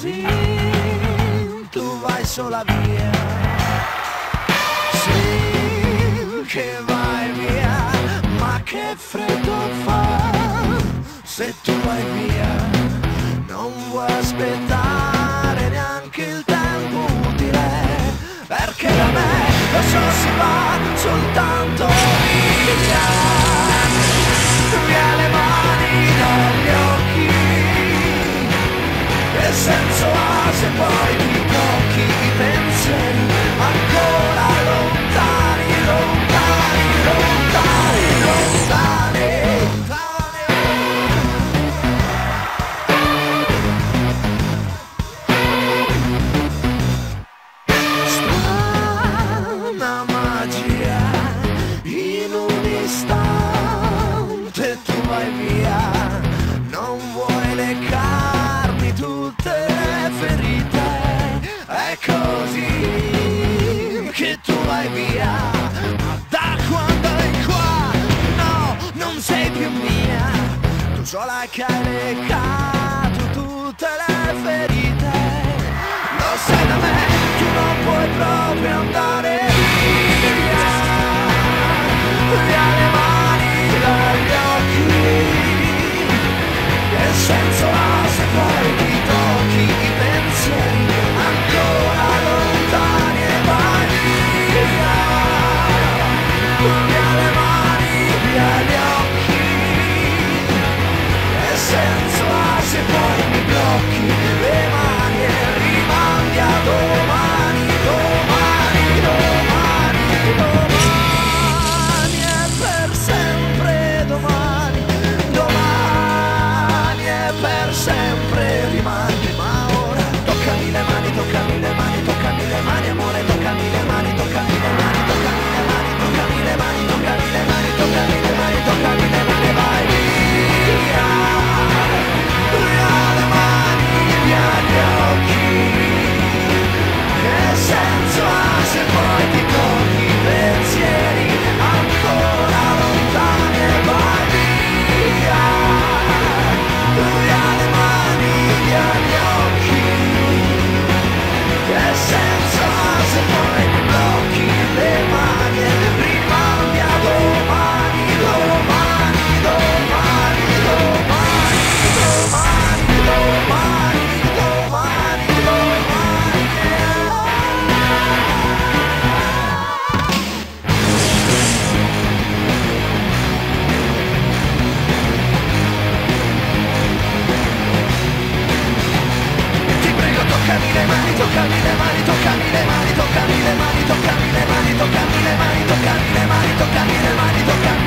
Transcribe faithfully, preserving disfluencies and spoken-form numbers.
così tu vai sola via. Sì, che vai via, ma che freddo fa se tu vai via. Non vuoi aspettare neanche il tempo utile, perché da me lo so si va soltanto via. Via le mani dagli occhi, che senso ha se poi ti tocchi i pensieri ancora lontani, lontani, lontani, lontani, lontani. Strana magia, in un istante tu vai via, non vuoi leccarmi tutte le ferite, è così che tu vai via. Ma da quando è qua, no, non sei più mia, tu sola che hai leccato tutte le ferite. Lo sai da me, tu non puoi proprio andare via. Via le mani dagli occhi, che senso ha se poi ti tocchi i pensieri ancora lontani e vai via. Via le mani, via gli occhi, che senso ha se poi mi blocchi le mani e rimandi a domani, domani, domani, domani e per sempre domani, domani e per sempre rimani. Ma ora toccami le mani, toccami le mani, toccami le mani, amore, toccami le mani, toccami le mani, toccami le mani, toccami le mani, toccami le mani, toccami le mani, toccami le mani, vai via. Via le mani, via gli occhi, che senso ha se poi ti tocchi i pensieri ancora lontani e vai via. Via le mani, via gli occhi, che senso ha se poi ti blocchi le mani e rimandi a domani, domani, domani, domani, domani, domani, domani, domani. Ti prego toccami le mani, toccami le mani, toccami le mani, toccami le mani, toccami le mani, toccami le mani, toccami le mani, toccami le mani, toccami